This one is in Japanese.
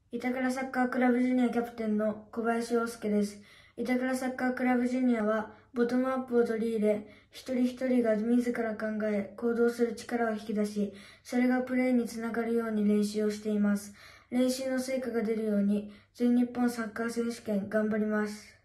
板倉サッカークラブジュニアキャプテンの小林洋介です。板倉サッカークラブジュニアは、ボトムアップを取り入れ、一人一人が自ら考え、行動する力を引き出し、それがプレーにつながるように練習をしています。練習の成果が出るように、全日本サッカー選手権頑張ります。